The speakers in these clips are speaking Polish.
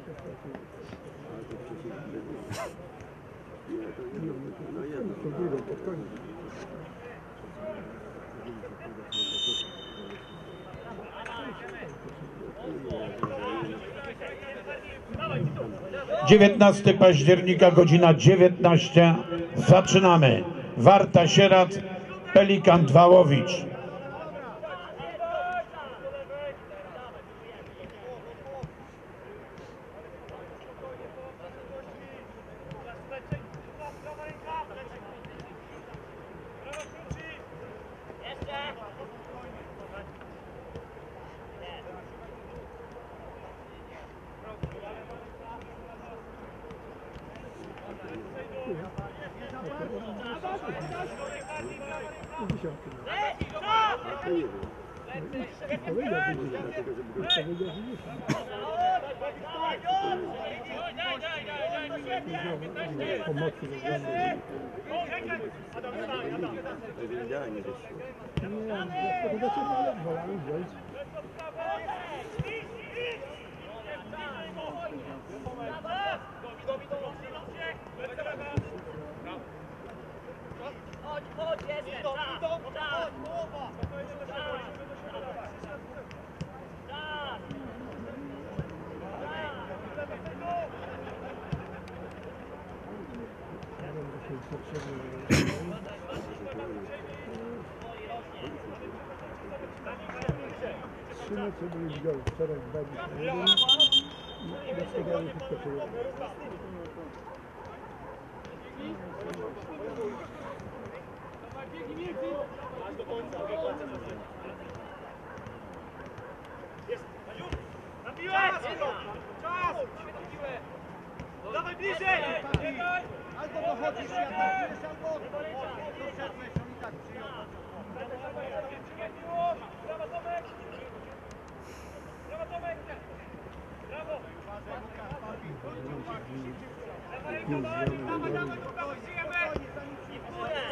Dziewiętnasty października, godzina 19. Zaczynamy. Warta Sieradz, Pelikan Wałowicz. Dawaj bliżej! Albo dochodzisz, albo doszedłeś, on i tak przyjął. Brawo Tomek! Brawo Tomek! Brawo! Dawaj, dawaj, dawaj, żyjemy! I w górę!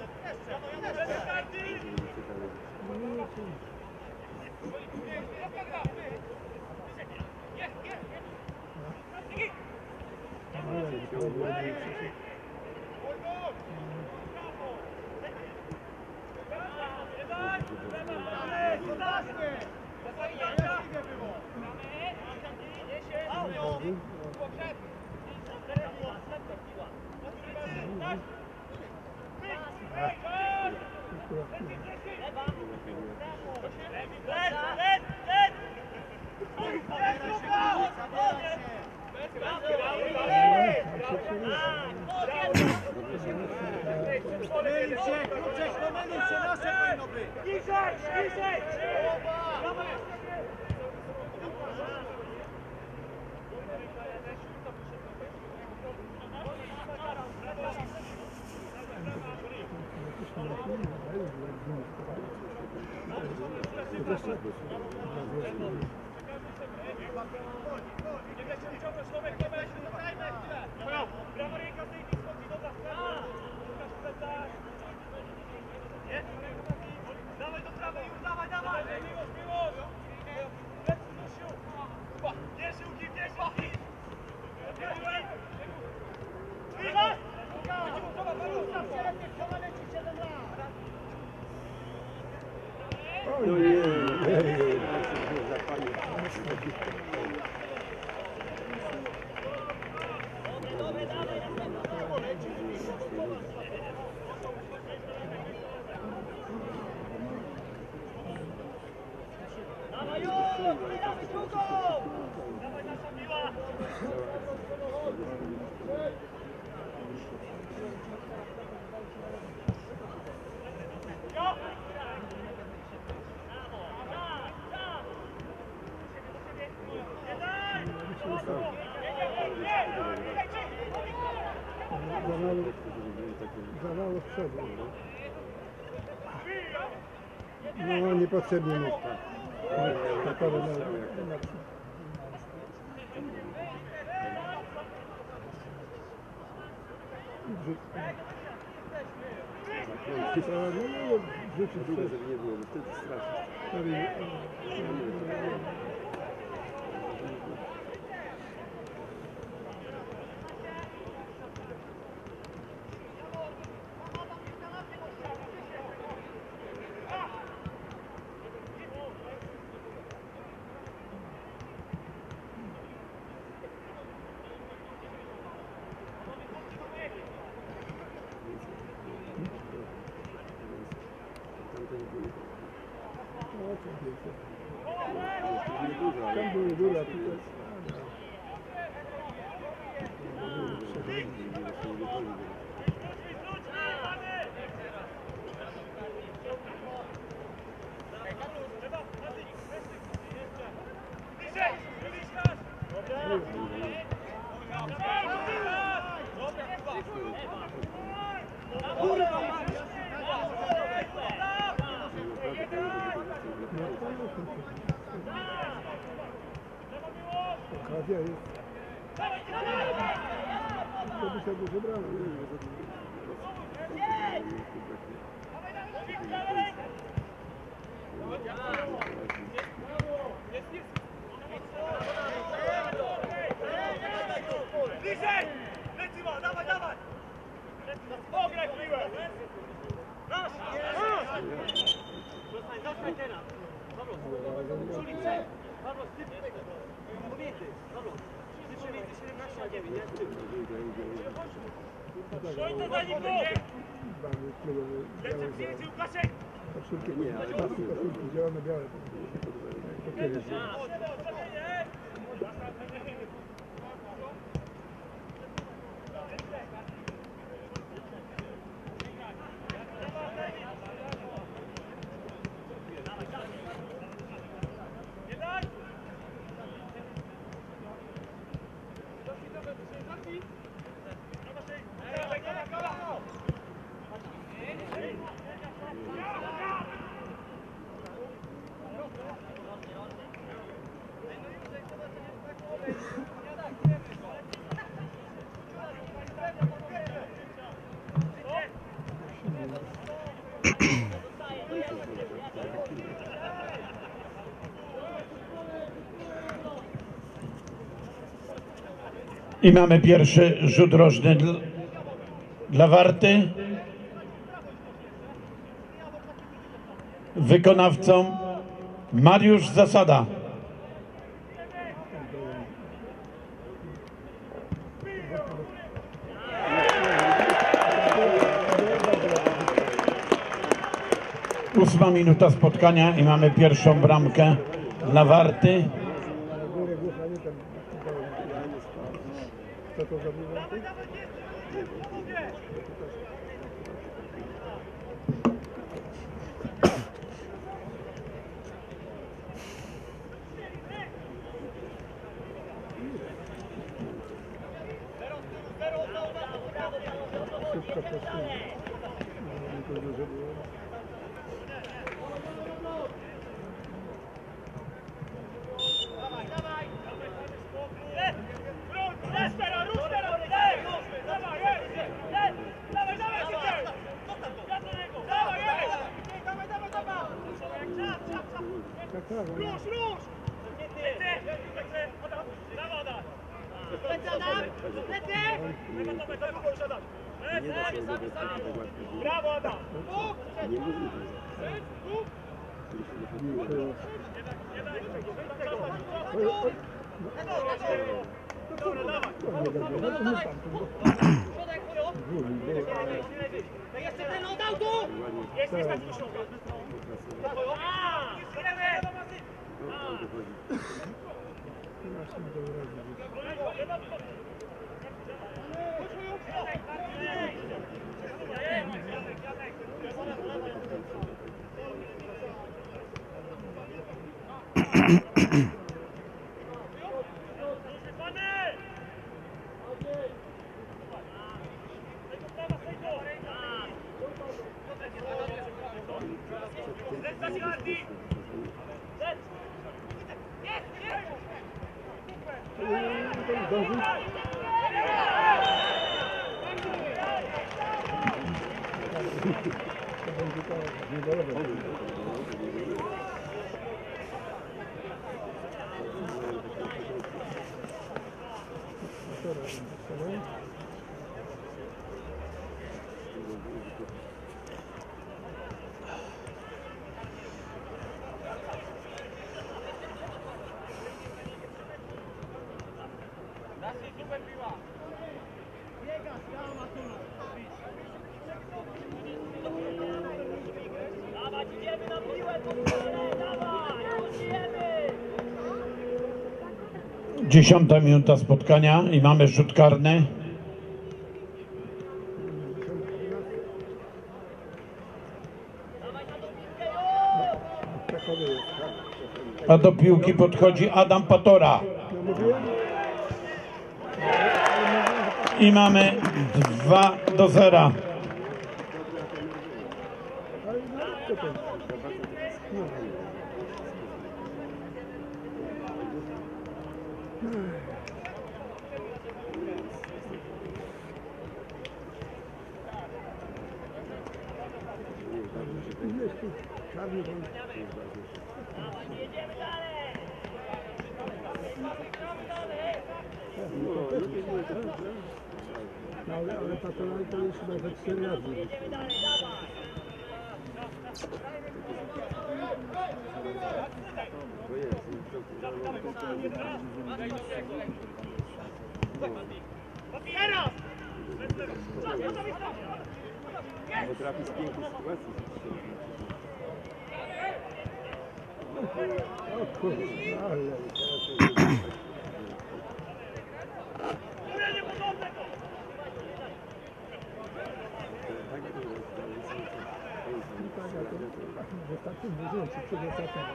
No niepotrzebnie mu. Wrzucić w żeby nie było, bo wtedy strasznie. Tam były góra, tutaj. Okazja jest. To by się dużo brało. Bliżej! Leci ma, dawaj, dawaj! Ograj piłę! Nasz! Zostań teraz! Pawlo, ulicę! Pawlo, ty pomiędzy! Pawlo, ty pomiędzy 17 a 9, nie? Słońce za nim go! Lecę przyjedzie Łukaszek! Koszulki, koszulki zielone, białe. To kiedyś. I mamy pierwszy rzut rożny dla Warty. Wykonawcą Mariusz Zasada. Ósma minuta spotkania i mamy pierwszą bramkę dla Warty. Co to za bramka? Szybko poszło. To dużo było. Brawo, Adam! Jeszcze ten oddał tu! Jest tak dużo. Dawać, idziemy na piłę! 10. minuta spotkania i mamy rzut karny. Krakowie jest, tak. A do piłki podchodzi Adam Patora. No mówiłem? I mamy 2-0. Ale no, co to? No. Jest tu czarny wąt. No ale Patronal to jest chyba za 4 razy. Potrafi z pięknej sytuacji. O kurwa, ale... W ostatnim wyżyłem, czy przedostatnim.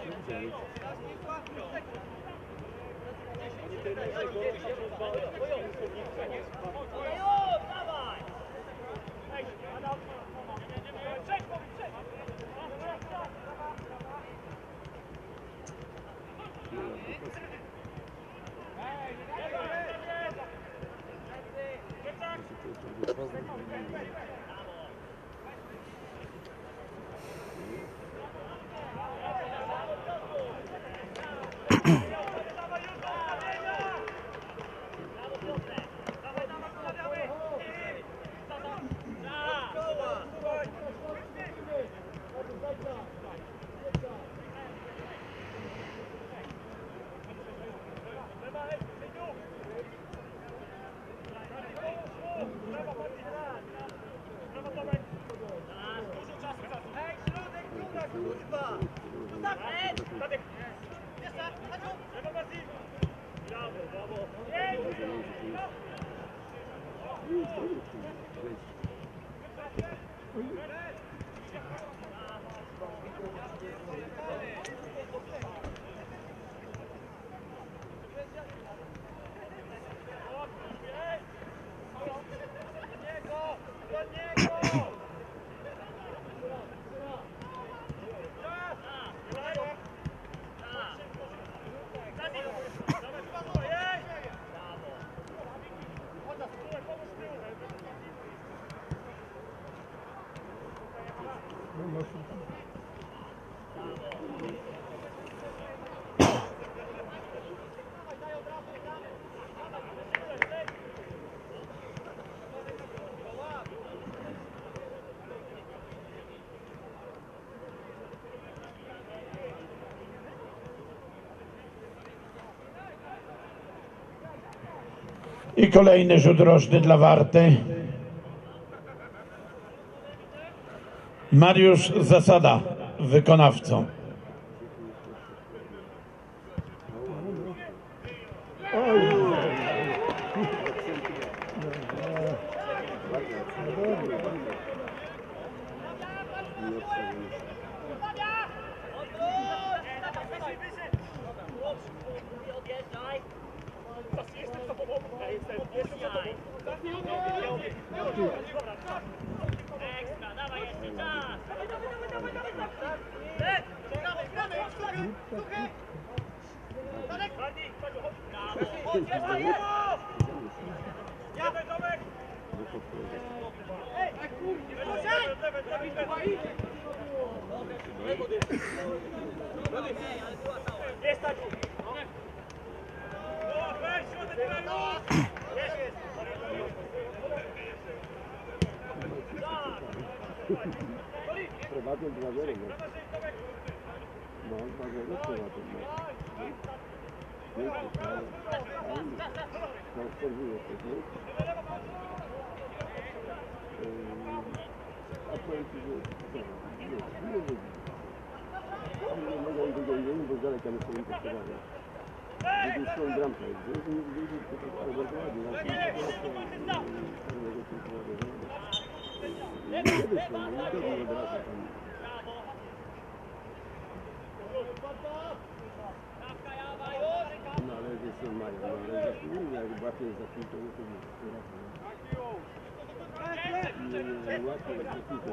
I kolejny rzut rożny dla Warty. Mariusz Zasada wykonawcą. Prowadzą 2-0, no. No, 2-0 prowadzą, no. Pięknie, ale... No, obserwuję to, no. A powiem ci, że... Nie mogą drugiego, bo z daleka nie swoim postowaniem. Dłuższą bramkę. To tak bardzo ładnie. Nie wyszło, nie dobrze od razu tam. No ale wiesz co mają, no ale jak łapie za piłkę, to nie łapie za piłkę.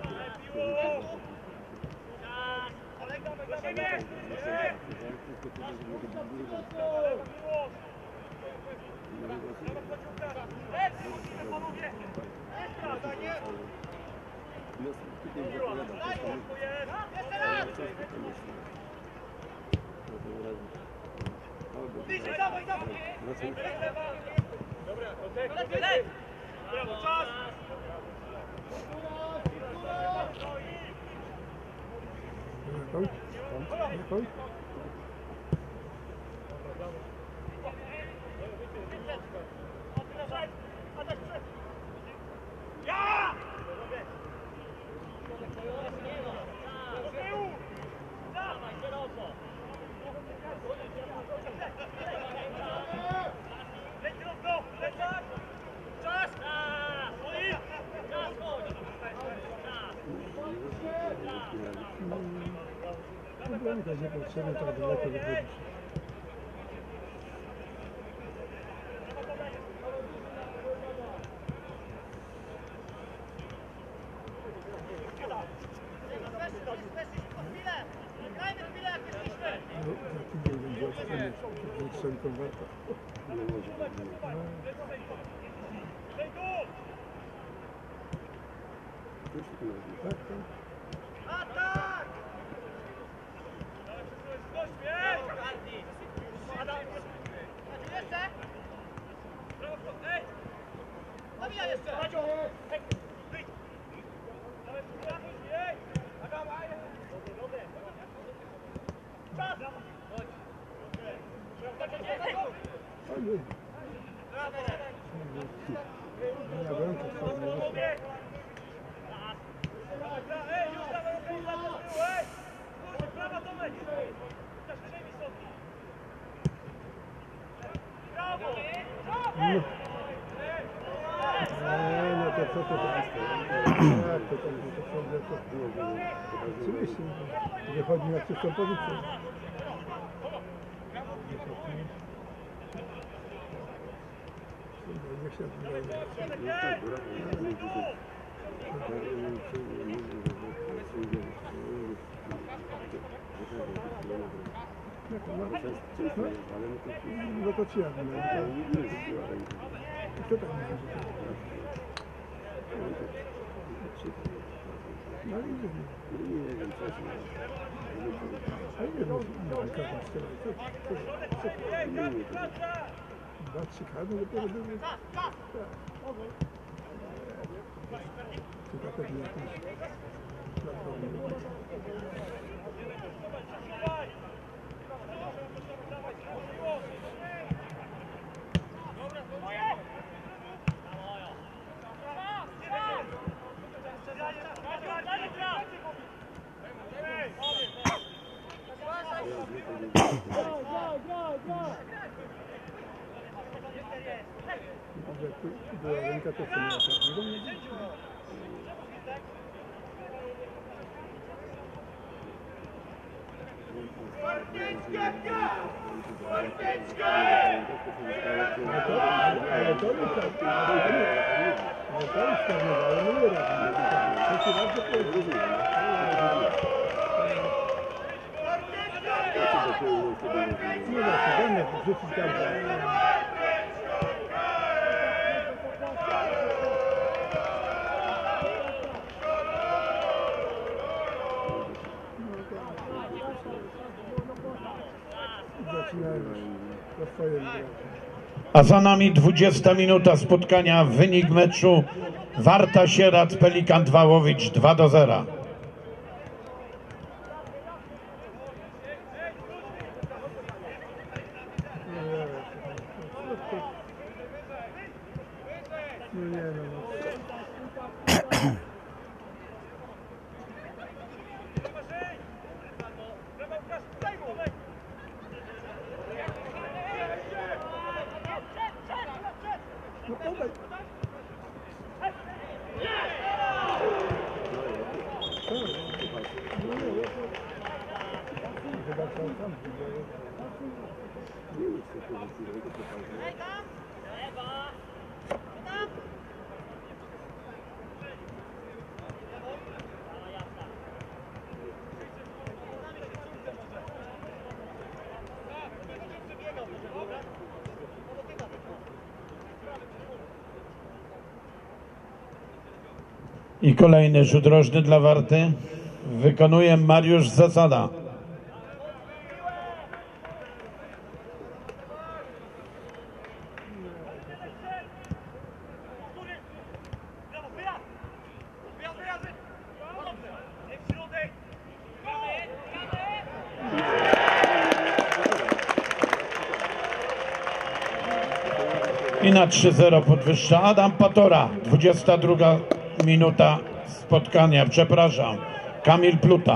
Bramka nie potrzebna tak daleko wychodzić. No, za tydzień będzie oceniać, że są konwerta. Tak, tak. Na bramkę fajnie wyszło. No to co to tam jest? Jak to tam jest? Oczywiście, wychodzi na czystą pozycję. Niech się no to ci ja wiem. Kto tam mówi, że tak? No i nie wiem. Nie wiem, co się A nie wiem, no każdy strzela. Dwa, trzy karne dopiero były. Chyba pewnie jakieś platformy. Jak była ręka, to co miała tak. Ale to nie tak. Ale to już tak nie dało, nie robi. Trzeci raz to powiedzieć. Nie da się, damy wrzucić tam. A za nami 20 minuta spotkania. Wynik meczu Warta Sieradz Pelikan Wałowicz 2-0. No nie no. No podaj. Chyba cały sam. Nie jest to pozycja, tylko pokazuje. I kolejny rzut rożny dla Warty. Wykonuje Mariusz Zasada. I na 3-0 podwyższa Adam Patora. 22 minuta spotkania. Przepraszam. Kamil Pluta.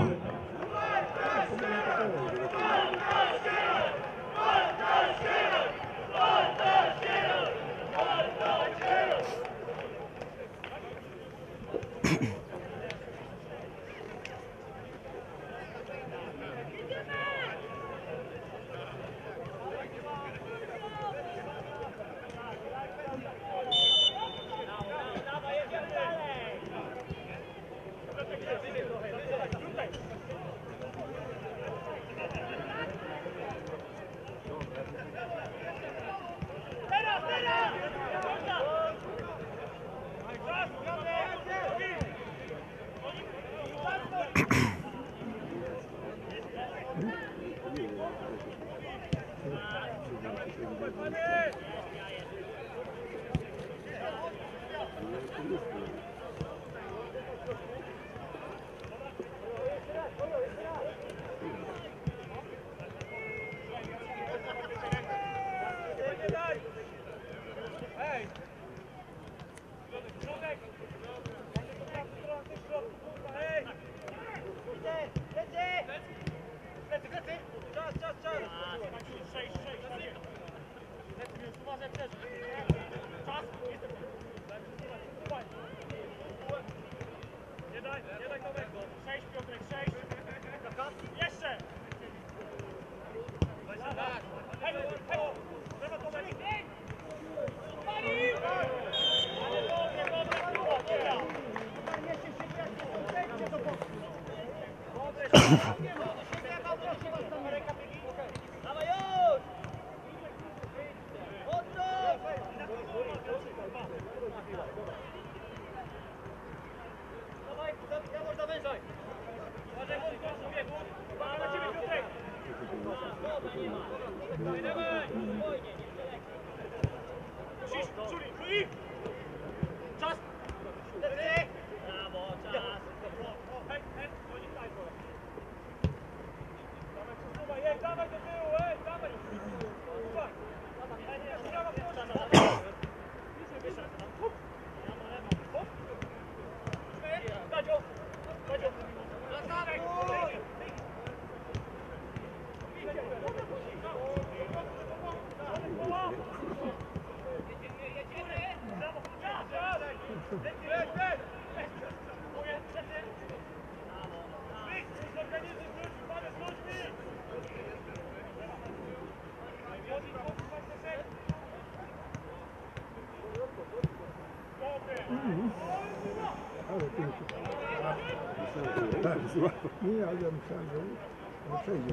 Tak, nie, ale ja myślałem, że przejdzie.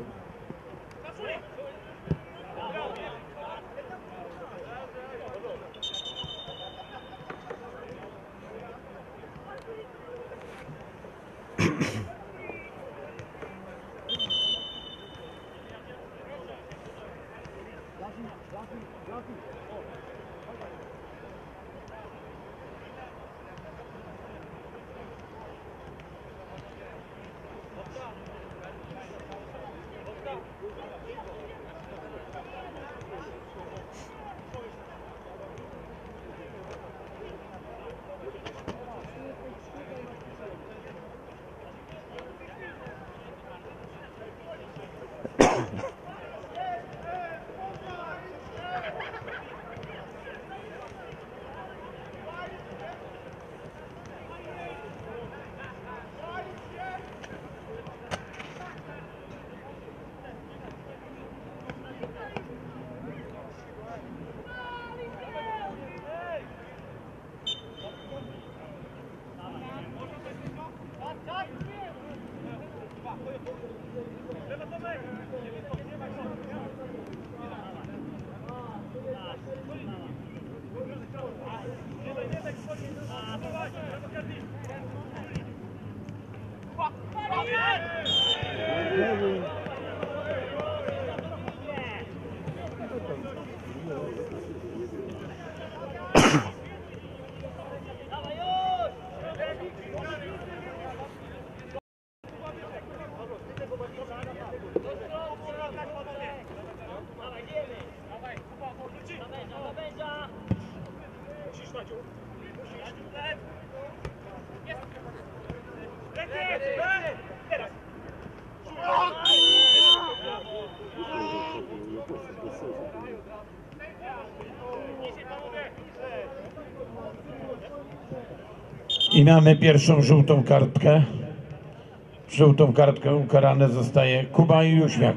I mamy pierwszą żółtą kartkę. Żółtą kartkę ukarany zostaje Kuba Jóźwiak.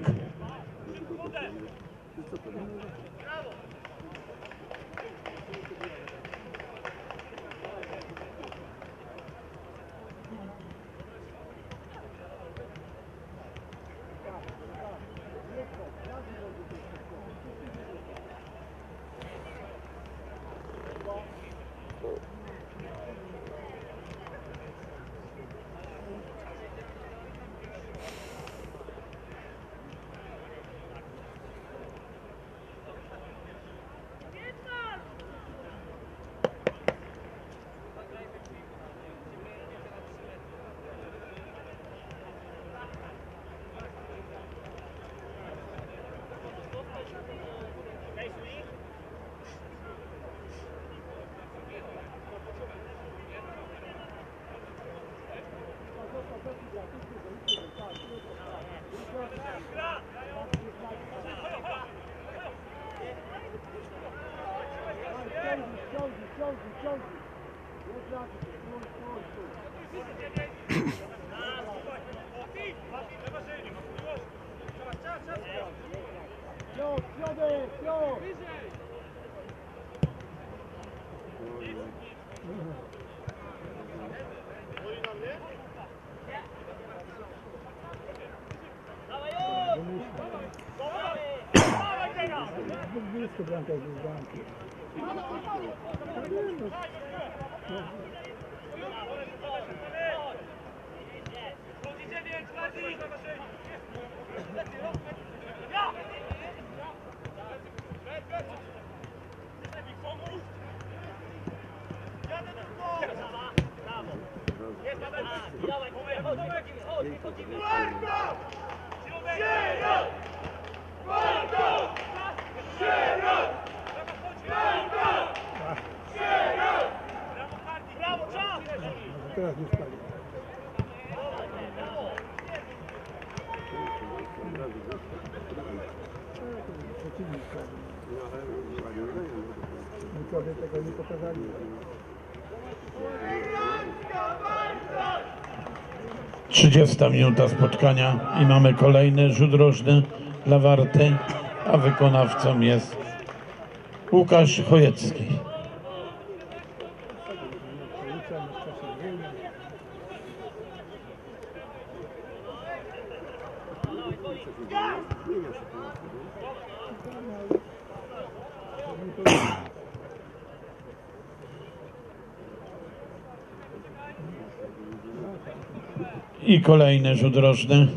Blisko bramka jest z bramki. Teraz nie stali. Nikogo tego nie pokazali. Trzydziesta minuta spotkania i mamy kolejny rzut rożny dla Warty, a wykonawcą jest Łukasz Chojecki. I kolejny rzut rożny.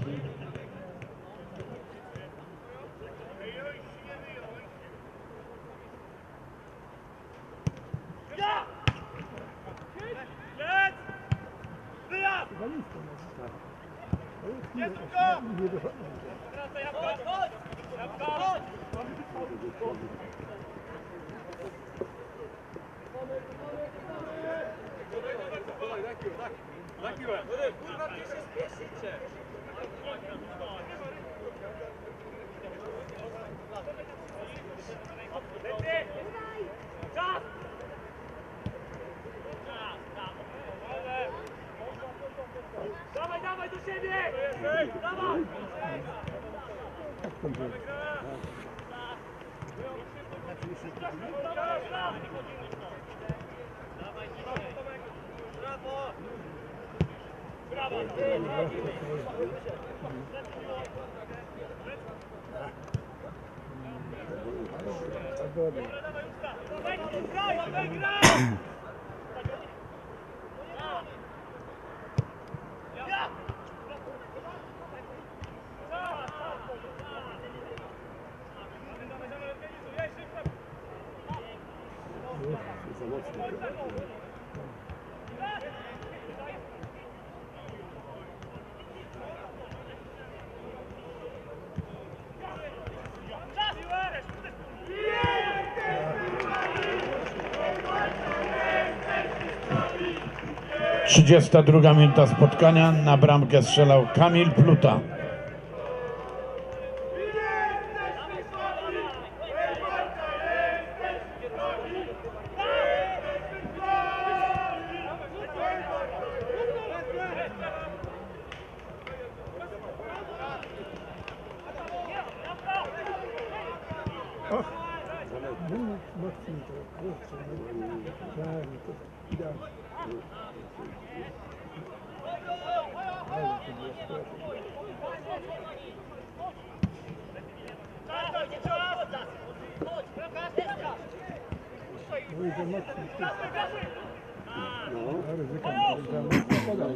Dawaj, dawaj do siebie! Dawaj! Brawo! Trzydziesta druga minuta spotkania. Na bramkę strzelał Kamil Pluta. Och, mocniej to, kurczę, no. Tak, no to idealnie. Ale to było sprawne. No i za mocniej. No, ryzyka, za mocno podał.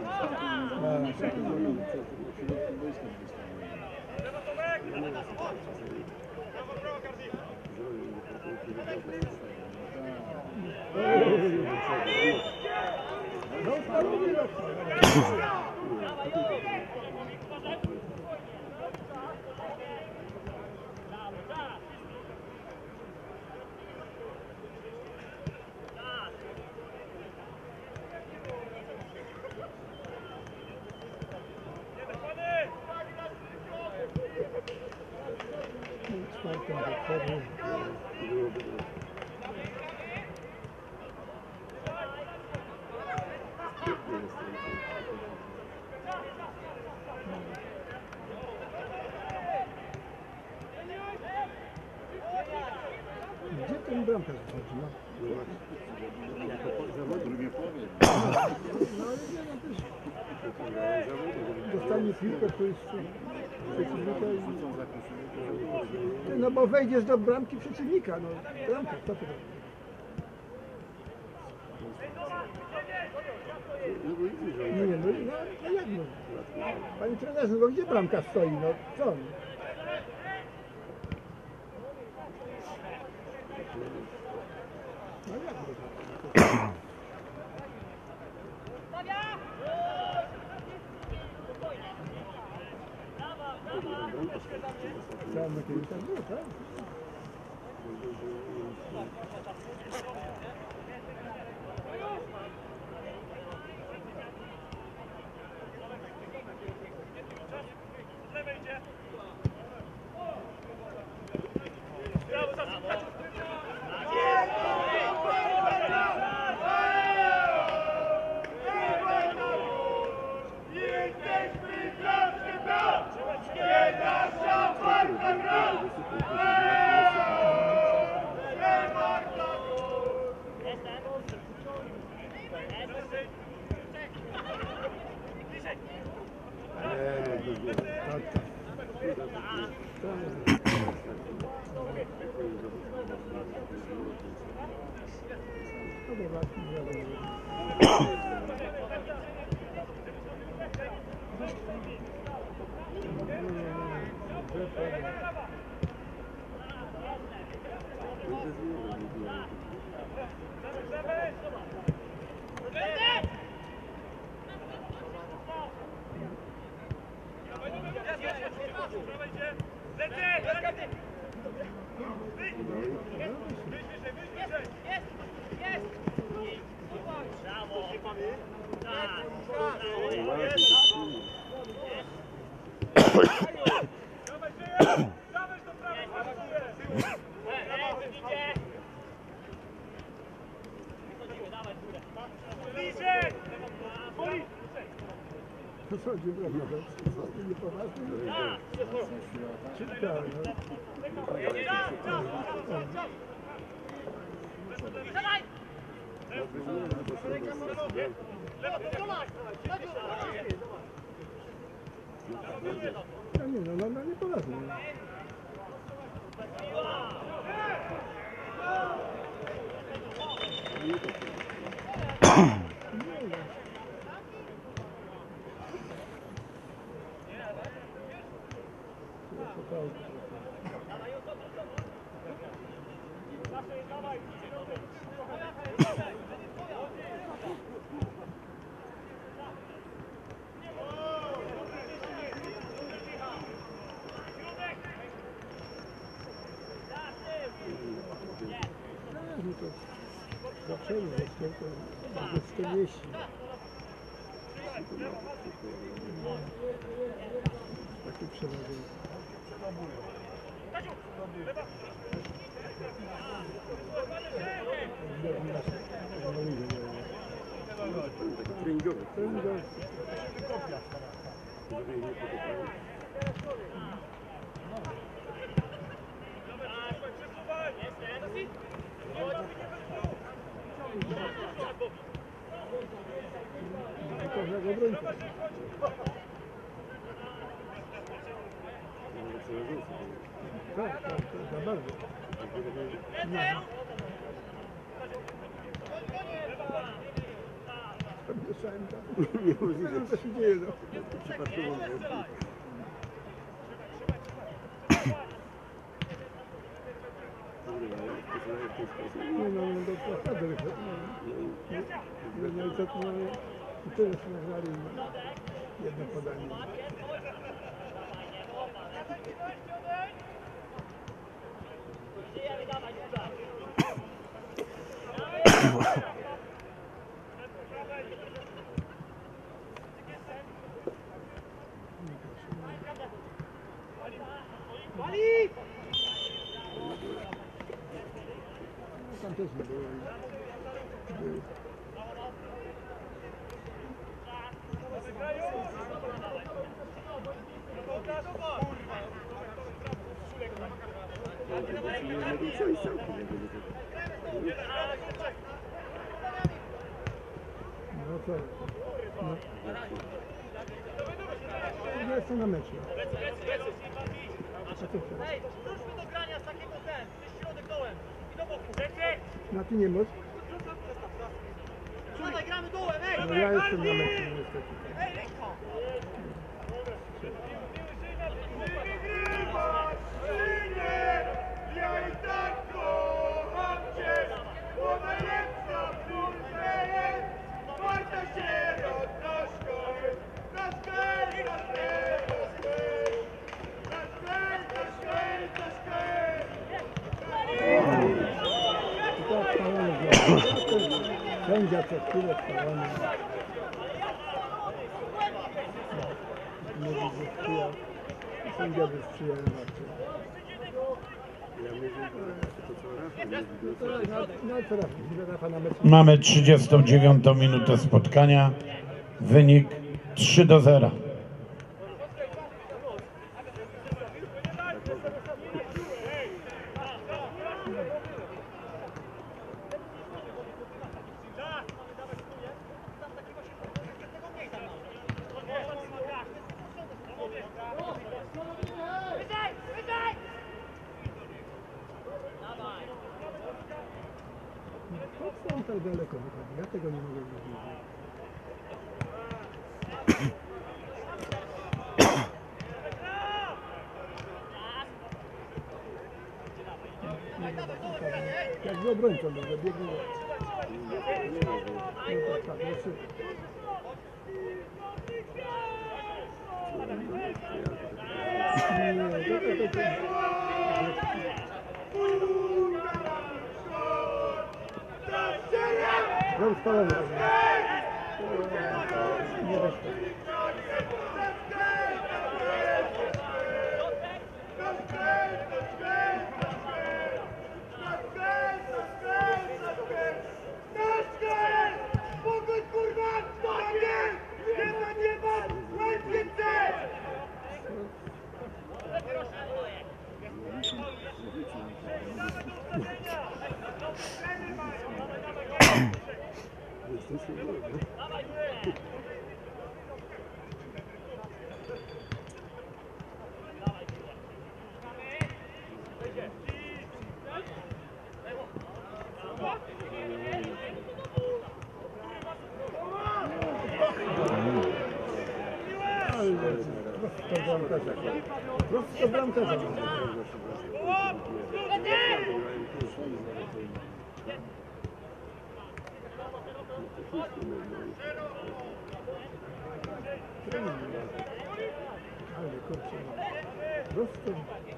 No, spadł nie czwartym wieczorem. Gdzie ten bramkarz wchodzi? No? Drugie połowie. No ale nie, no też dostanie piłkę, to jest przeciwnika i... No bo wejdziesz do bramki przeciwnika, no bramka, co ty robisz? Nie, no jak no? Panie trenerze, no gdzie bramka stoi, no co? No jak no? Tam na kiedyś tam było, tak? To co, gdzie brak nawet? Niepoważny? Szybka, no. No nie, no niepoważny. Zaczęli, to 40. Taki przewodnik. Treningowy. Tak, tak, to za bardzo. Podmieszałem tam. Nie wiem, co się dzieje, no. Przypadkowo Nie no, no to naprawdę, no i co tu mamy, i tyle się nagrali, jedno podanie. Tam też nie było. No co? No. Ja jestem na meczu. A co chcesz? Wróćmy do grania z takiego gdzieś środek dołem i do boku. Na ty nie możesz? Dawaj, gramy dołem, ej! No ja jestem na meczu niestety. Ej, ręka! Ja i tak kocham cię, bo najlepsza w Polsce jest Marta Sierot, nasz kraj, nasz kraj, nasz kraj, nasz kraj, nasz kraj, nasz kraj, nasz kraj. I tak spalony sędzia co chwilę spalony. Nie widzę sprzyja. Sędzia by sprzyjał raczej. No teraz Rafa na meczu. Mamy 39 minutę spotkania. Wynik 3-0. Po co on tak daleko wychodzi? Ja tego nie mogę zrozumieć. Jak z obrońcą będę biegł. No tak, jeszcze. No spalony. Nie weszło. Pokój, kurwa, tak jest! Jedna nieba, najwięcej! Prosto bramkarza. Ale kurczę. Prosto.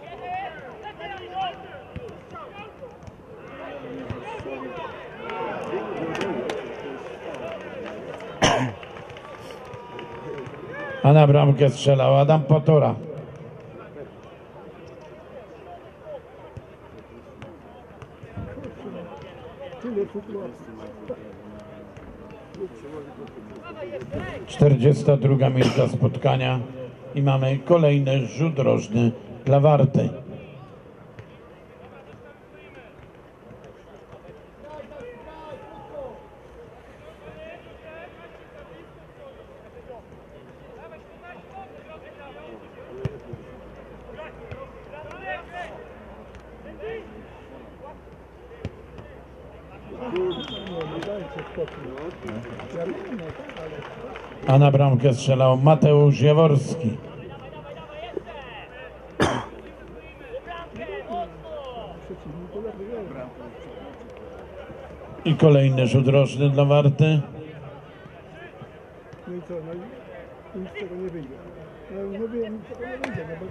A na bramkę strzelał Adam Potora. Tyle sytuacji. 42 minuta spotkania i mamy kolejny rzut rożny dla Warty. Nie dajcie spokój. Ja wiem, no tak, ale... A na bramkę strzelał Mateusz Jaworski. Przeciwnik to lepiej gra. I kolejny rzut rożny dla Warty. No i co, no i nic z tego nie wyjdzie. No mówię, nic z tego nie wyjdzie, no bo...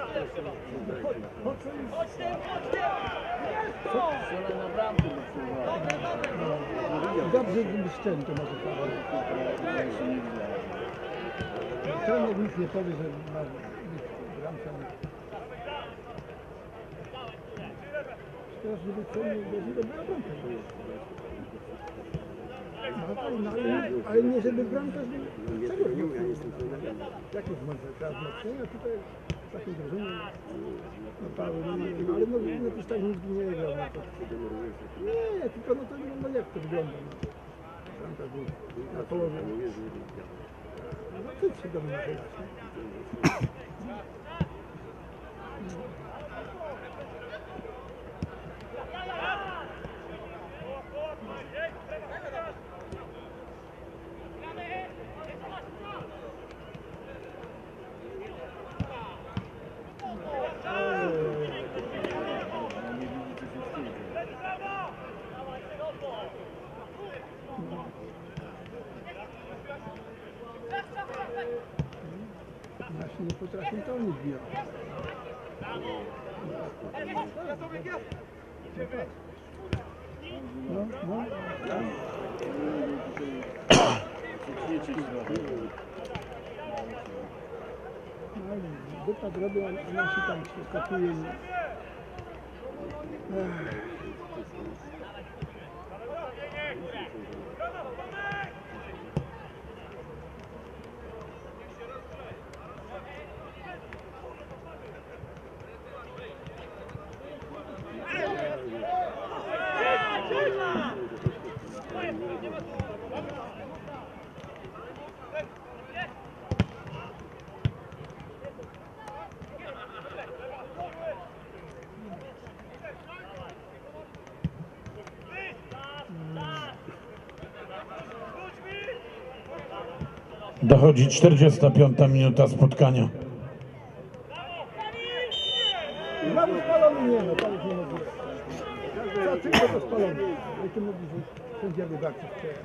Po co jest? Dobrze, żeby szczęście to może tak. Trener nic nie powie, że ma być bramka. Teraz żeby co nie była bramka. No, ale nie żeby bramka, żeby... Czego? Jakie wzmocnienia tutaj w takim drużynie? No Paweł, no, ale no też tak nigdy nie grał. No to... Nie, tylko no jak to wygląda? No. Bramka na połowie. No ty się do mnie nazywasz. Nasi nie potrafią to oni biją. No. Wypad robią, a nasi tam skakuje. Dochodzi 45 minuta spotkania. Brawo spalony nie, no pan nie mówi. Co tylko to spalony. Jak ty mówisz, że sędziowie w akcji strzela.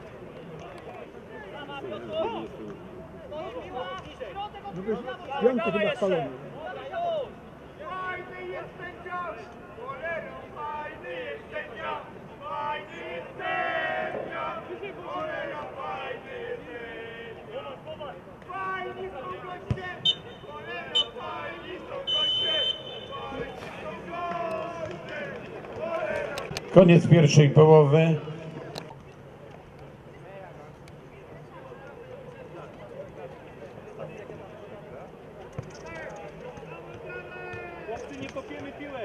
No wiesz, piąty chyba spalony. Fajny jest sędzia! Cholera, fajny jest sędzia! Fajny jest sędzia! Cholera, fajny jest sędzia! Fajni są goście! Cholera, fajni są goście! Fajni są goście! Cholera! Koniec pierwszej połowy. Chłopcy, nie kopiemy piłek.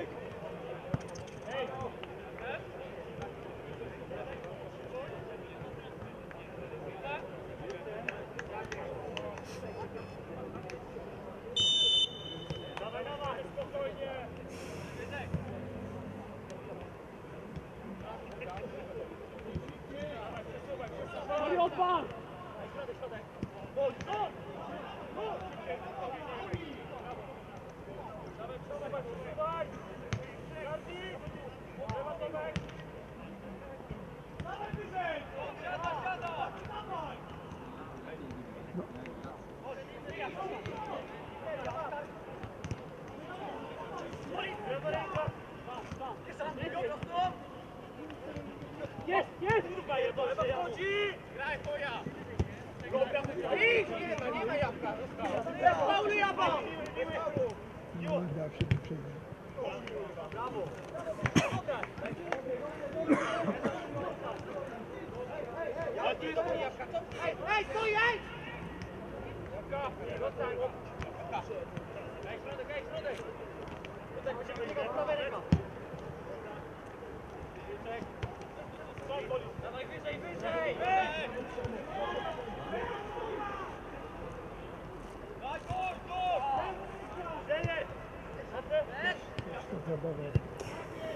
Dawaj, spokojnie. Odpal! Jest! Kurwa jebana! Graj twoja! Nie ma jabłka! Pauly jabłka! Nie da się wyprzedzić. Brawo! Ej, środek! Tutaj będziemy biegać prawe ręka. Dawaj wyżej! Daj, gol! To zabawa.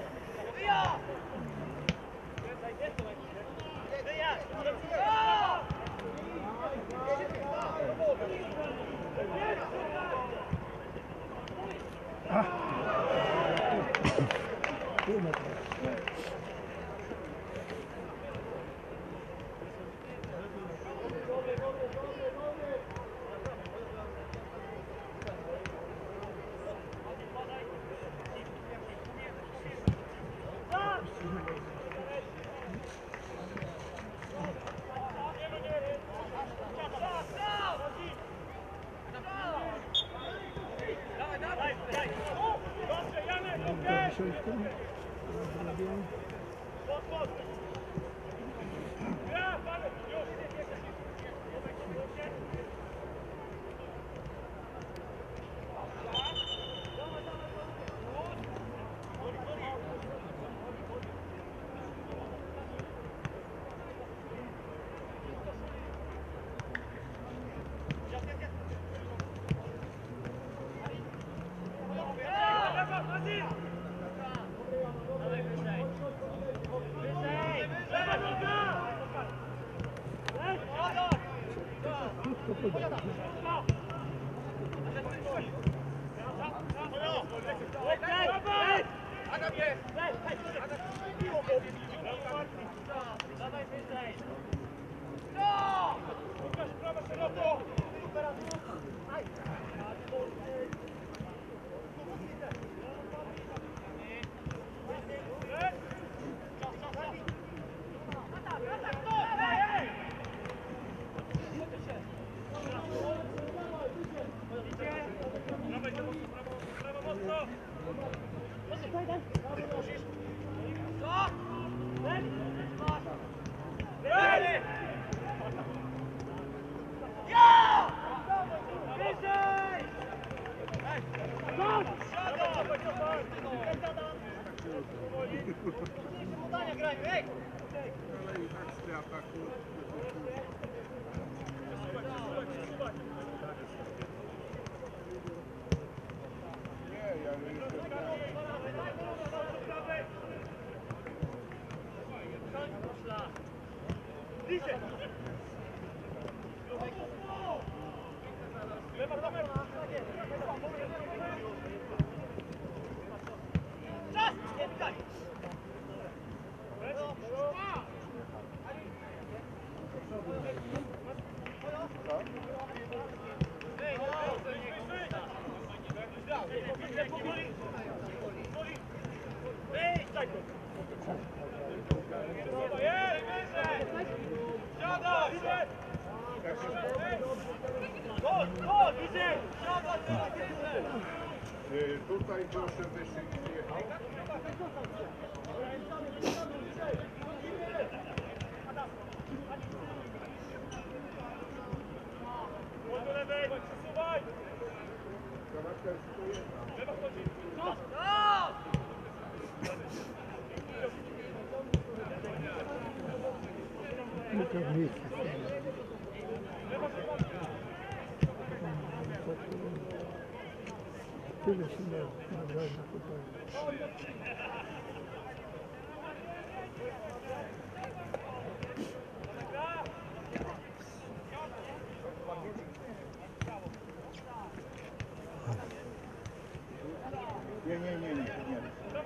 Tutaj proszę wyższy niż jechał. Do lewej, przesuwaj! Charakter to jest. Lewa chodzi. Tyle się nagrali tutaj. Nie.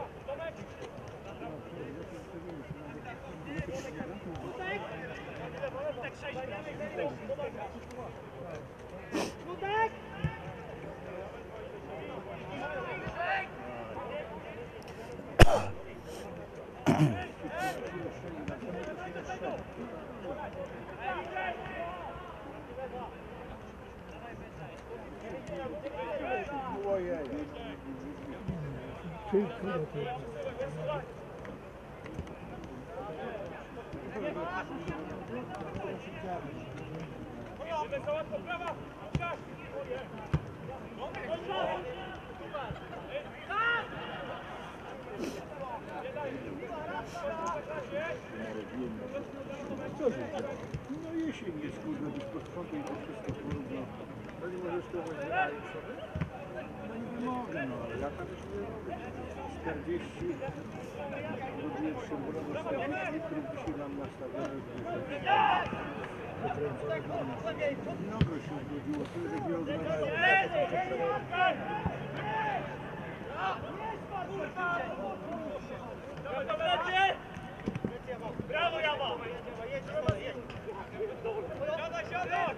No jesień jest, kurde, bez posprzątu i to wszystko, kurde. To nie możesz to sobie. No nie wymogę, no. Ja tam już 40 robiłem w Szymura, do 40 litrów dzisiaj mam nastawione. No to się zgodziło, tyle, że nie oglądają. Brawo, Jaba! Siadaj, siadaj!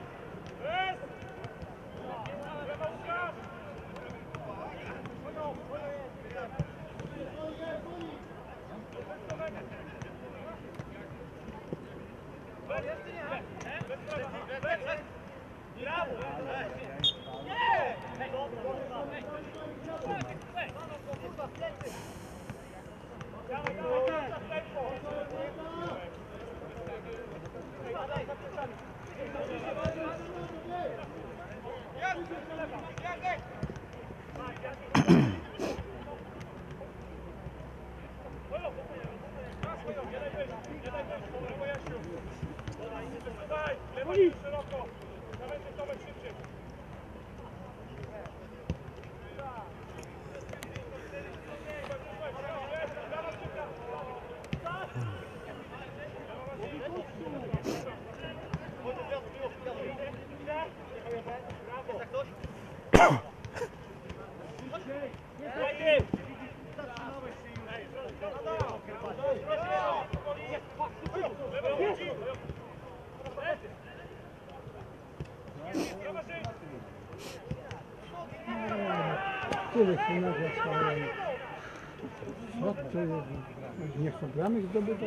Tyle się nagle stało. Co to jest? Nie chcą gramy zdobyć?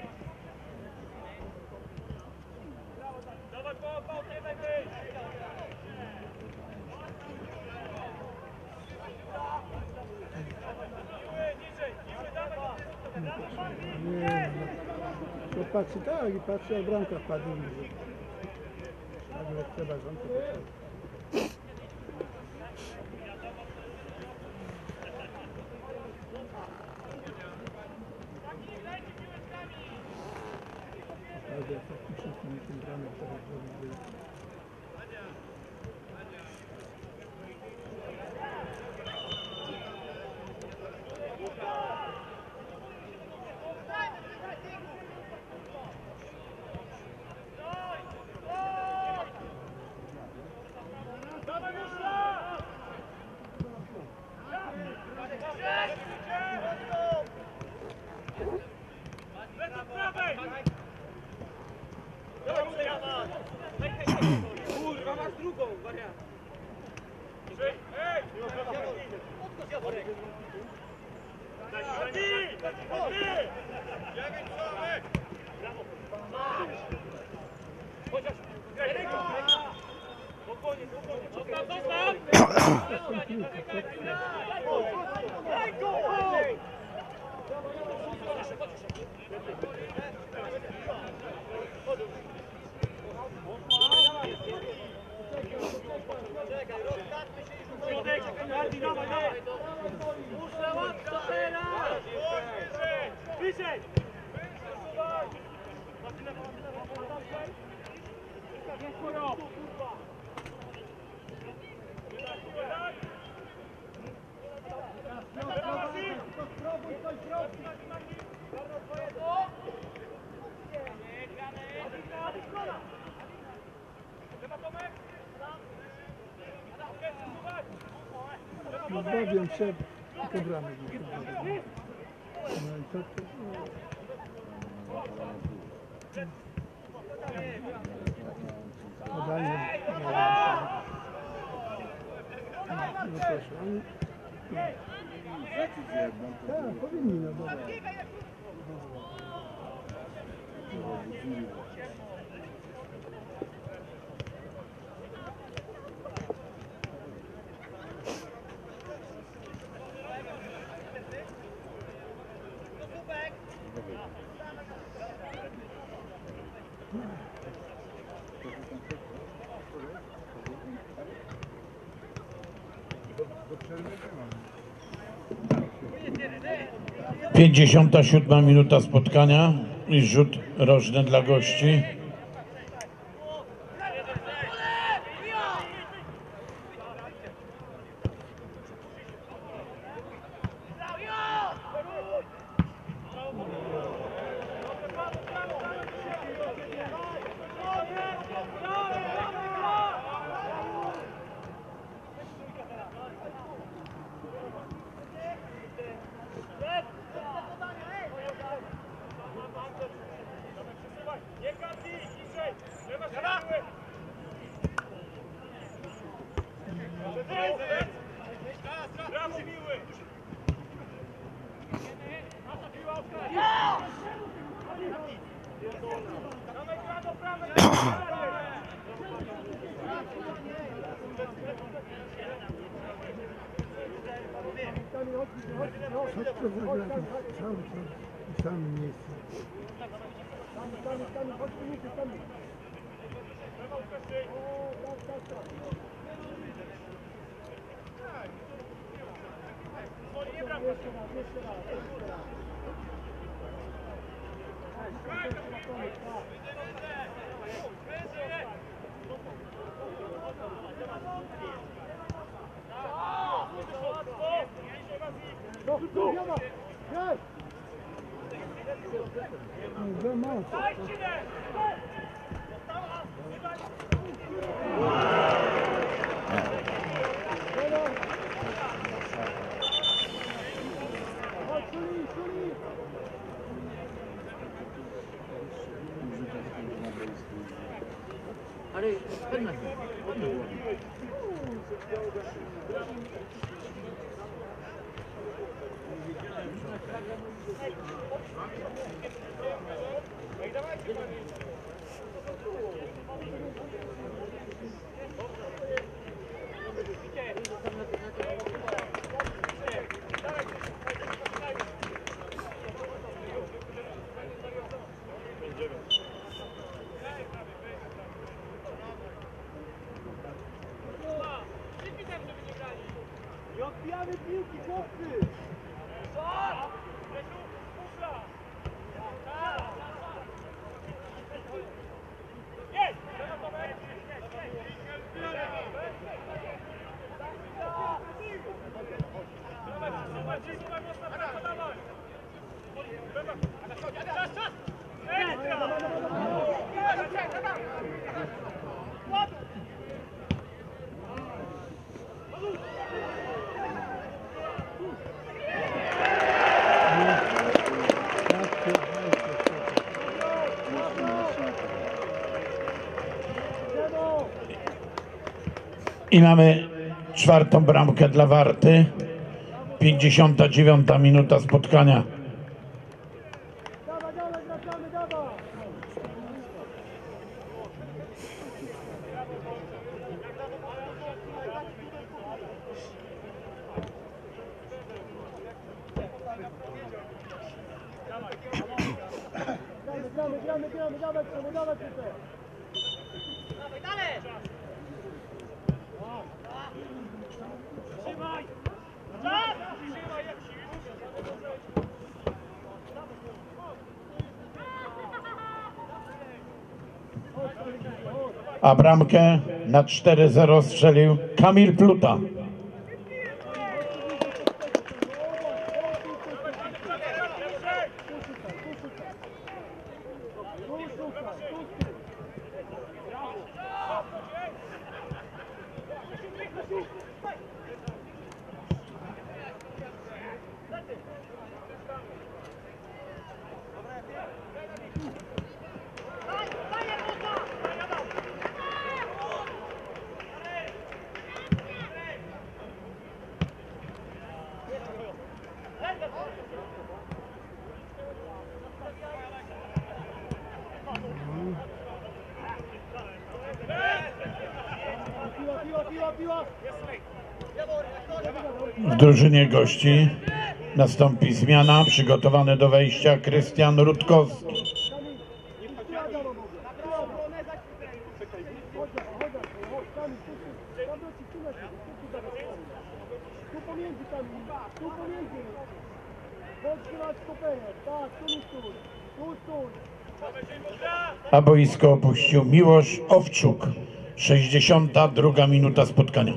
Nie, to patrzy tak i patrzy, a bramka wpadnie. Tak, trzeba rządzę. Kurwa, masz drugą wariant. Wyżej! No bawią się, tylko bramy. No i co to? Podanie. No proszę, oni... Tak, powinni, no dobra. Do 57 minuta spotkania i rzut rożny dla gości. Wszystko zagra cały czas w samym miejscu. Za mało. Ale pewnie. Nie odbijamy piłki, chłopcy! I mamy czwartą bramkę dla Warty. 59 minuta spotkania. A bramkę na 4-0 strzelił Kamil Pluta. W drużynie gości nastąpi zmiana. Przygotowany do wejścia Krystian Rutkowski. A boisko opuścił Miłosz Owczuk. 62 minuta spotkania.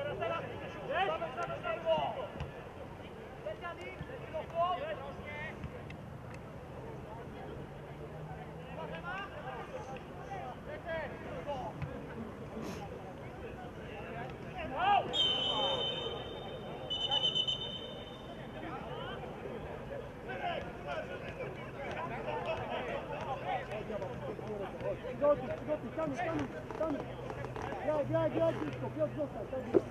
Przygotuj, stamy. Graj, tylko, Piotr został, tak jest.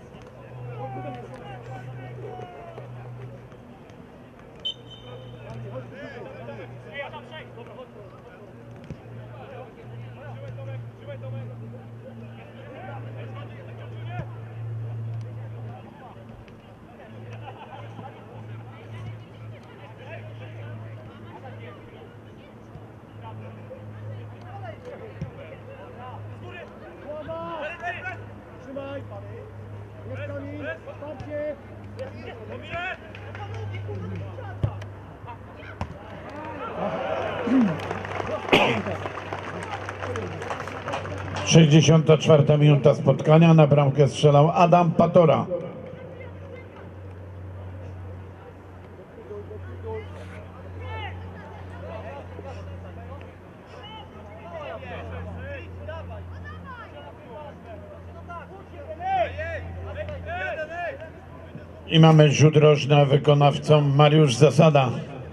Trzymaj! Jest Kamil! Wsparcie! 64 minuta spotkania. Na bramkę strzelał Adam Patora. I mamy rzut rożny, a wykonawcą Mariusz Zasada.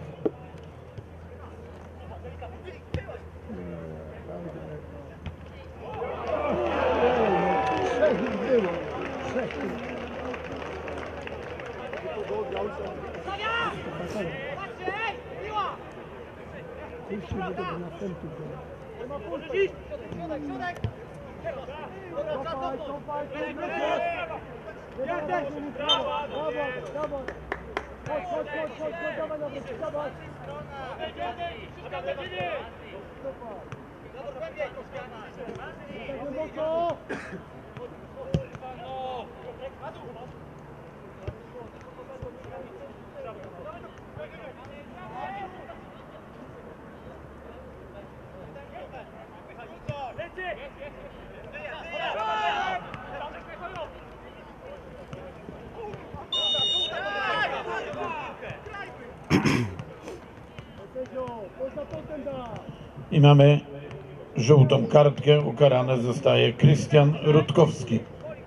I mamy żółtą kartkę. Ukarany zostaje Krystian Rutkowski.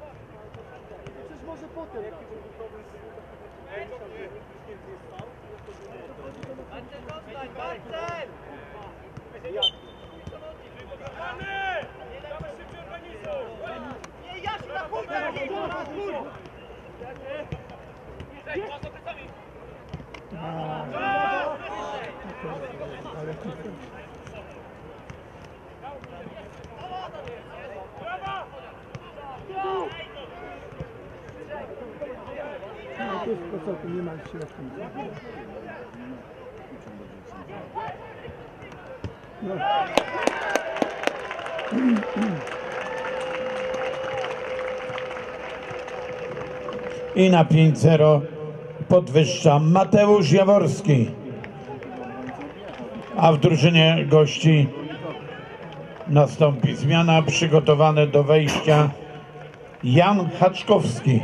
To co, tu nie ma środków. No. I na 5-0 podwyższa Mateusz Jaworski. A w drużynie gości nastąpi zmiana. Przygotowany do wejścia Jan Haczkowski.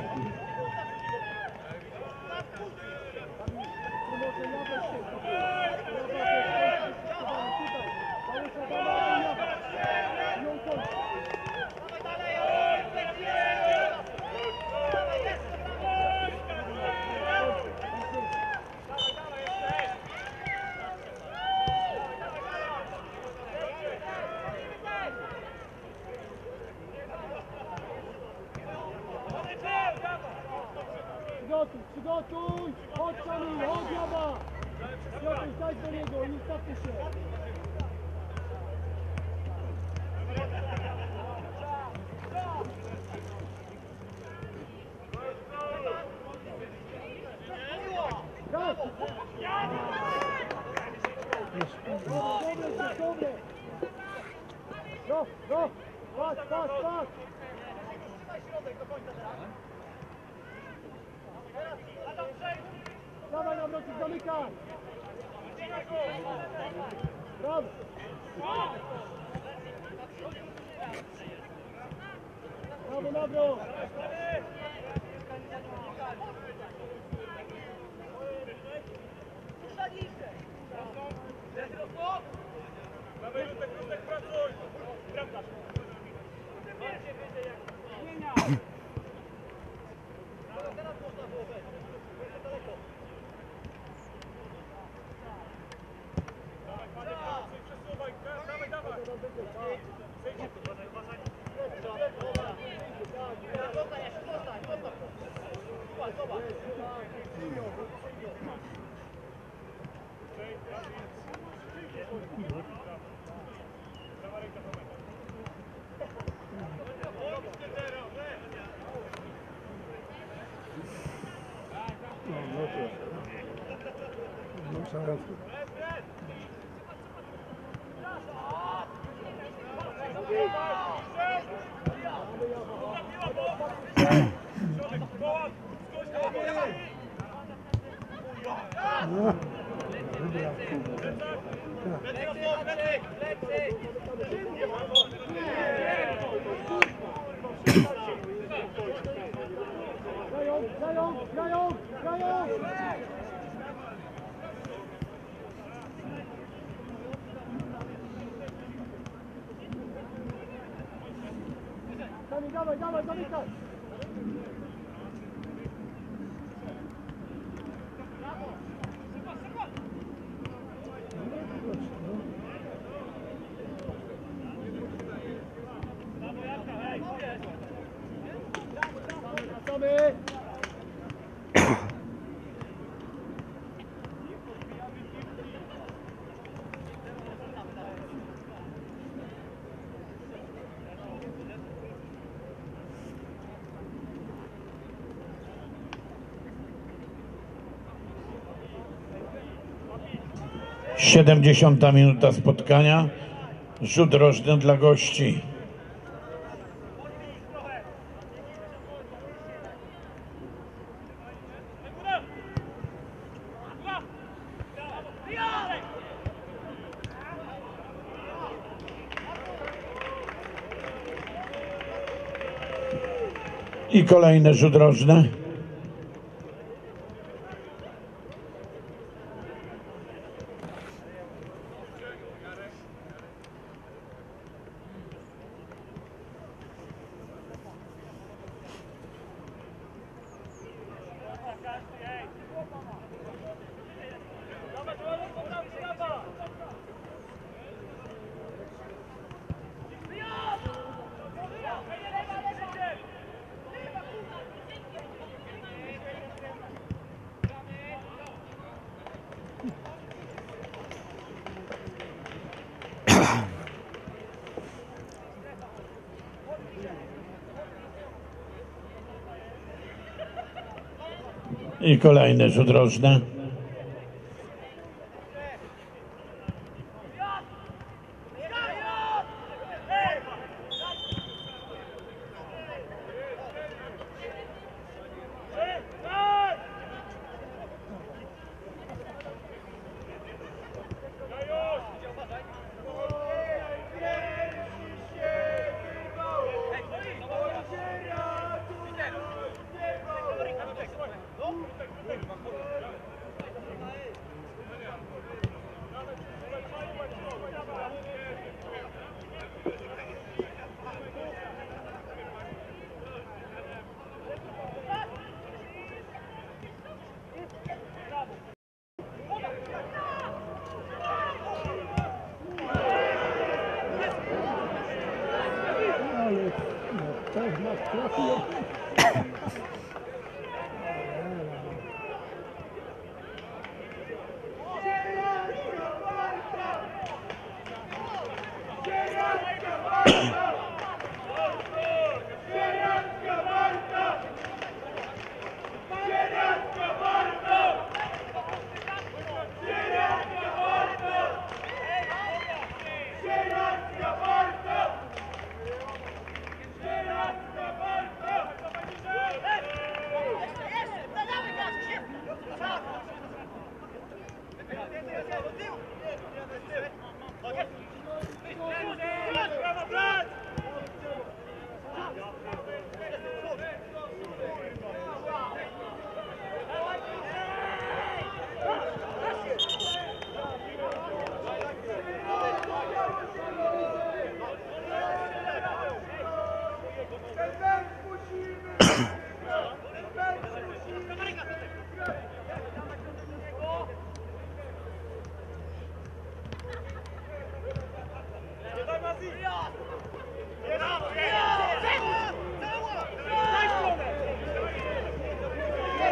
Przygotuj! Chodź Kamil, chodź Jaba! Piotr, daj do niego i ustawcie się! Raz! Dobre! No! Patrz! Dawaj na wrotek, zamykaj! Brawo! Brawo! No, szaraf. No, wybrał. Dawaj, zamykaj! Siedemdziesiąta minuta spotkania. Rzut rożny dla gości. I kolejny rzut rożny. I kolejny rzut rożny.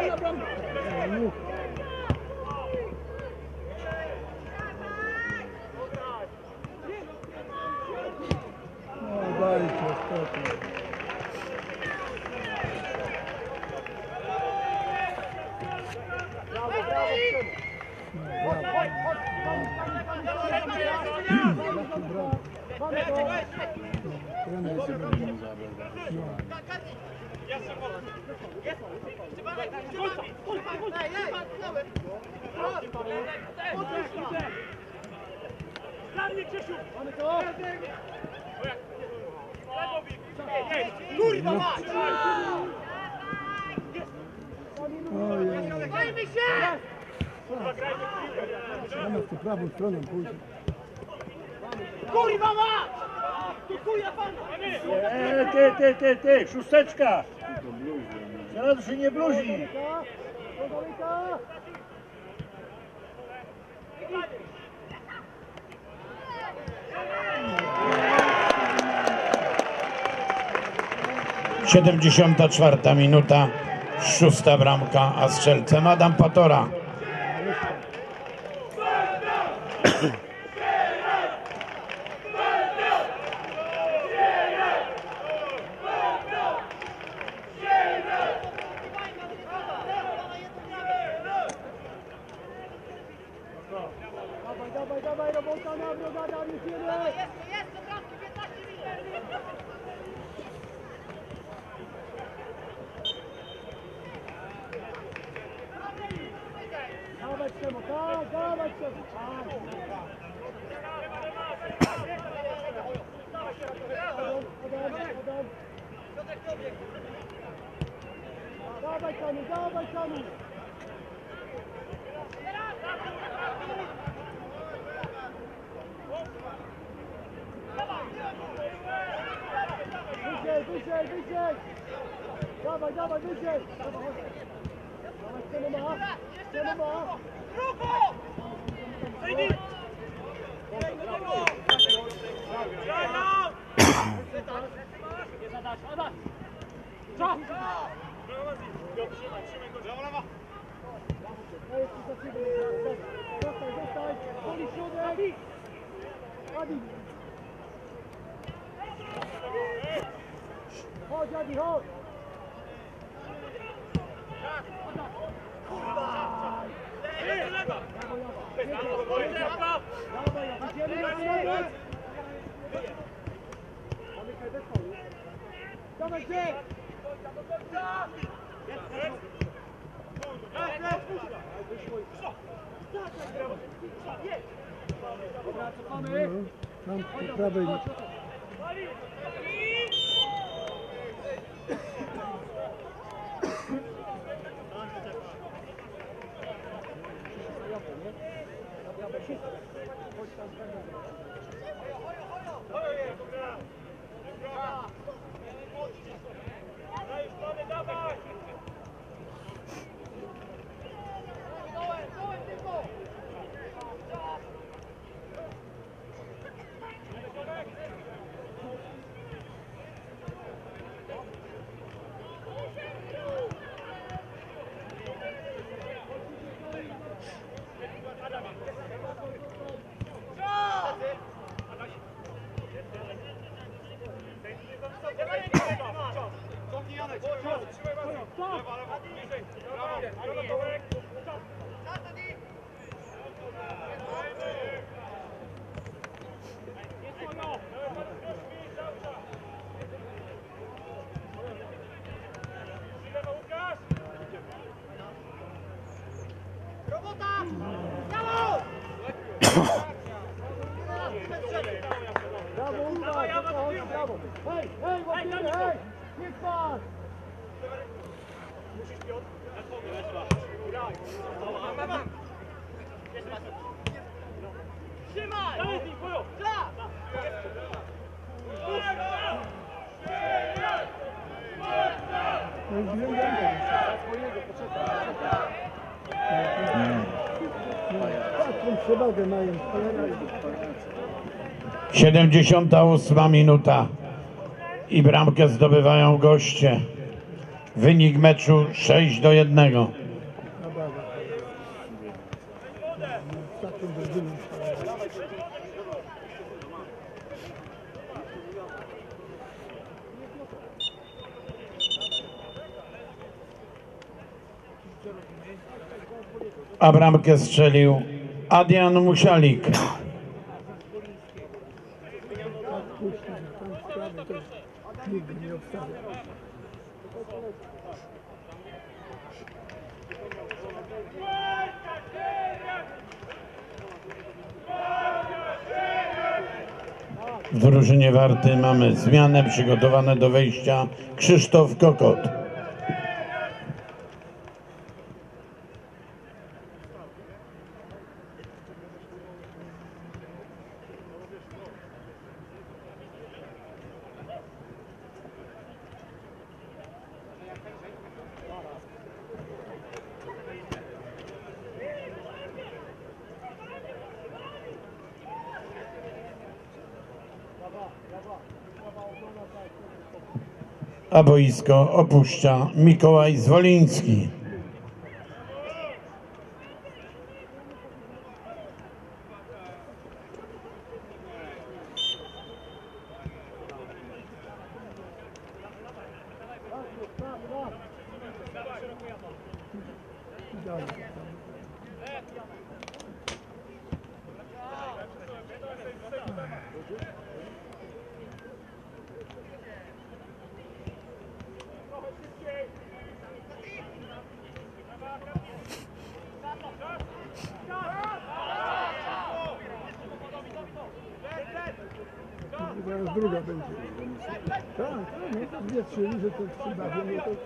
No dajcie, spokój. Kurwa mać! Dajmy się! Zamiast tu prawą stroną pójść. Kurwa mać! Tu chuja pana! Ty, szósteczka! Teraz się nie bluzi! - 74 minuta, 6. bramka, a strzelcem Adam Patora. Dawaj, robota na brogada, jedziemy! Jest, do bramki, 15 minut! Dawać Przemo, tak, dawać Przemo! Dawaj Kanu, dawaj Kanu! Wyżej! Dawaj, wyżej! Dawaj, Przemo ma! Zostań! Poli środek! Adi! Chodź, Adi, chodź! Dawaj, gdzie? Tam po prawej. Brawo! Hej, łapiemy, hej! Nie spadł! Trzymaj! Taką przewagę mają. 78 minuta i bramkę zdobywają goście. Wynik meczu 6-1. Zabawa. Z taką drużyną. A bramkę strzelił Adrian Musialik. Tak puści, że tam sprawy też nigdy nie obstawia. W drużynie Warty mamy zmianę, przygotowane do wejścia Krzysztof Kokot. A boisko opuszcza Mikołaj Zwoliński. Zaraz druga będzie. Tak, no to zwietrzyli, że to przy bawie, no to...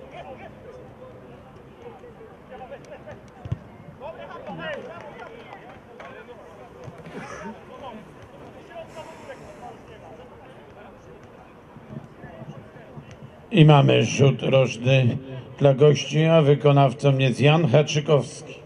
I mamy rzut rożny dla gości, a wykonawcą jest Jan Haczykowski.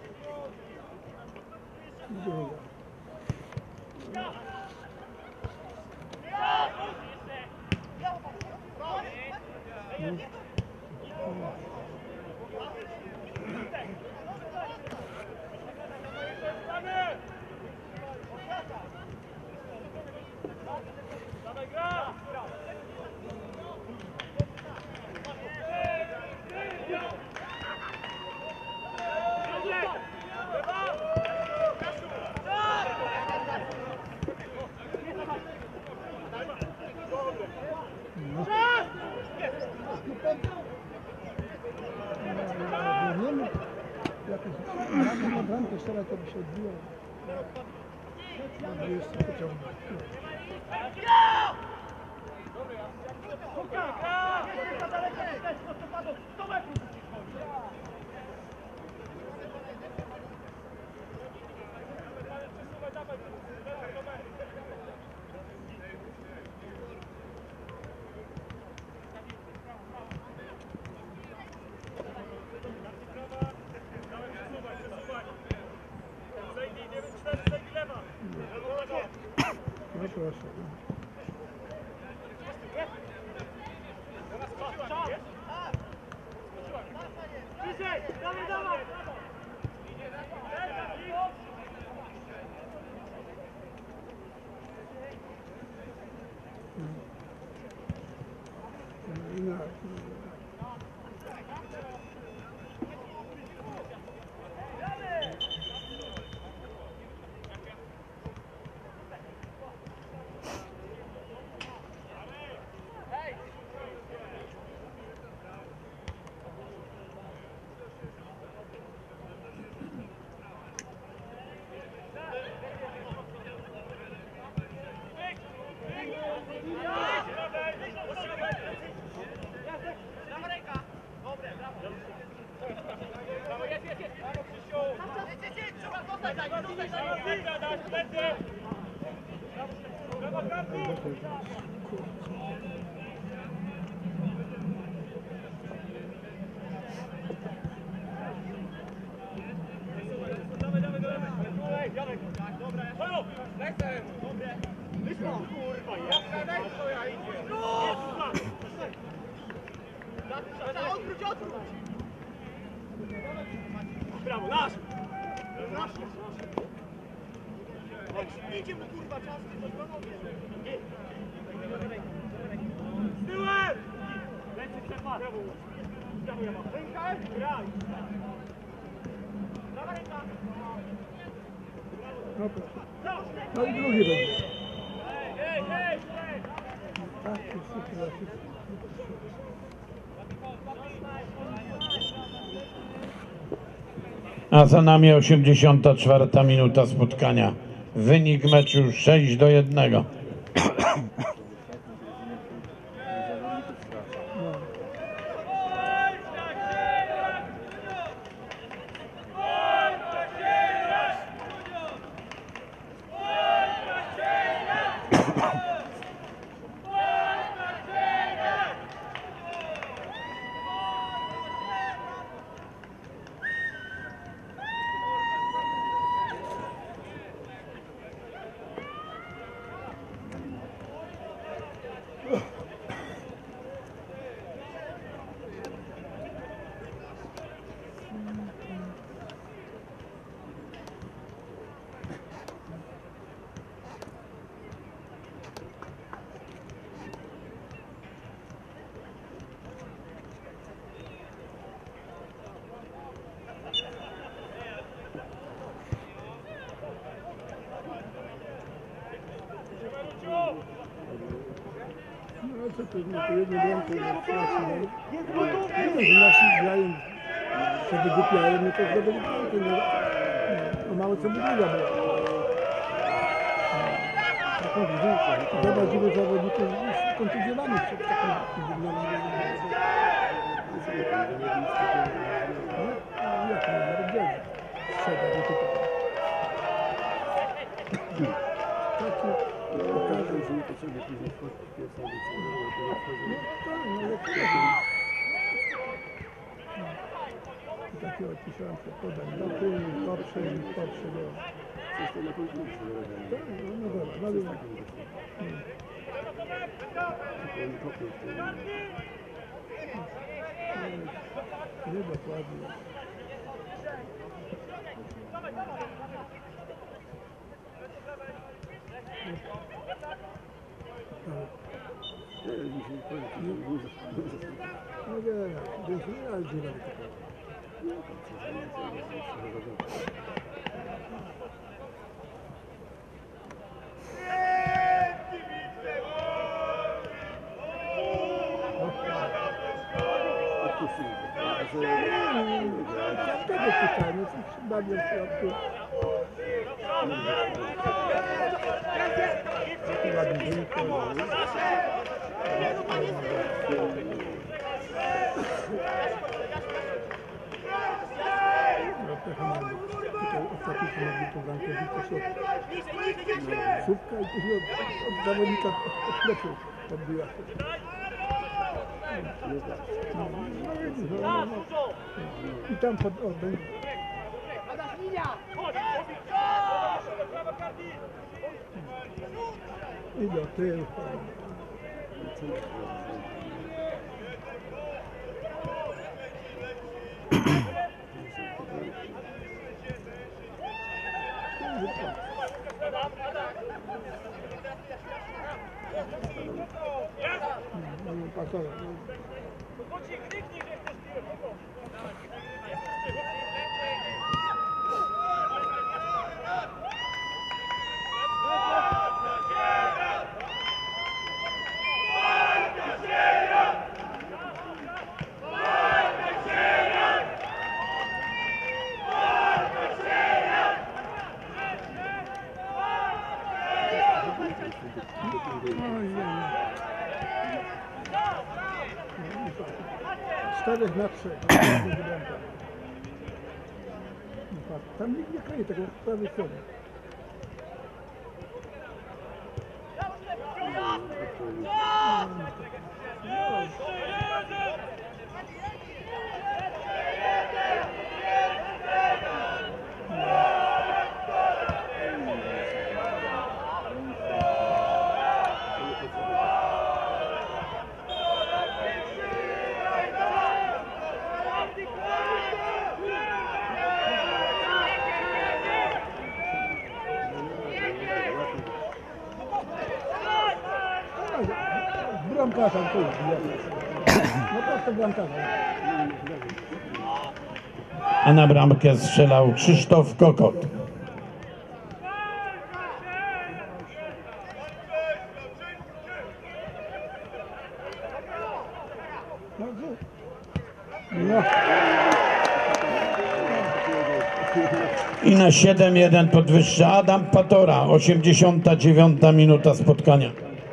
Na bramkę teraz to by się odbiło. No, jeszcze pociągnął. No proszę. Brawo, nasz! Idzie mu kurwa czas, z tyłem! Lecy przepadł. Brawo, Jama. Ręka, graj! Prawa ręka! No proszę. No i drugi będzie. Tak, super. A za nami 84 minuta spotkania. Wynik meczu 6-1. No co tu, no to jedno bramkę na pracy, no. Nie wiem, że nasi grają, się wygłupiają, no to zdobyli bramkę, no. No mało co by druga była. Taką dwójkę. Zobacz, ilu zawodników już kontuzjowanych przed takim wyglądem. No, jak nie, nawet dobrze. Strzega, no to taki pokażę, że nie potrzebuje później wchodzić w pierwszą edycję. I takiego odpisałem przed podań do tyłu, poprzedł. Coś to na końcu tak, no dobra, no dobra. Nie dokładnie. No wiem, więc nie ale dziura Dlatego pytanie, co się bawią w środku. Taki ładny wynik. Tutaj ostatnio mogli tą bramkę wyjść słupka i później od zawodnika od pleców odbiła się. I tam pod będzie. I do tyłu. Pasowe. Czterech na 3. Tam nikt nie kleje tego w prawej stronie. bramkarza, to jest. No prosto bramkarza. A na bramkę strzelał Krzysztof Kokot. No. I na 7-1 podwyższa Adam Patora, 89 minuta spotkania.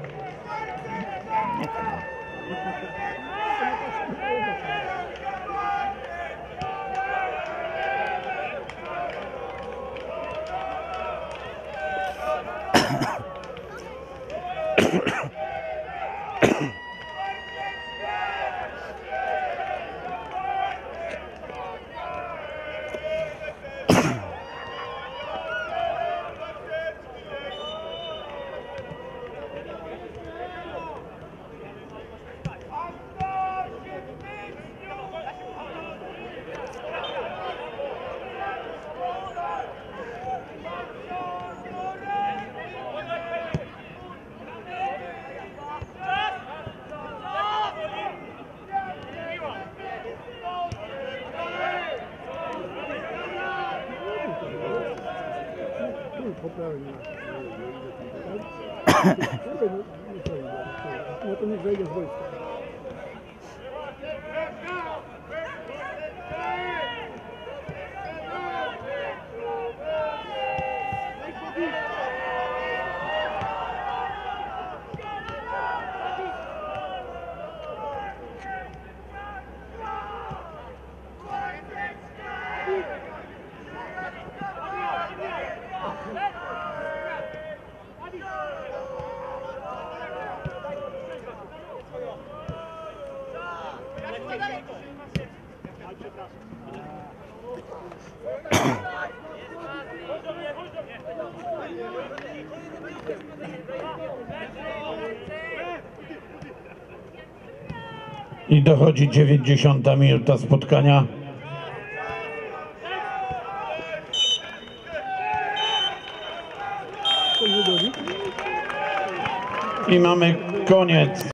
Poprawnie. No to niech zejdzie z wojska. I dochodzi 90 minuta spotkania. I mamy koniec.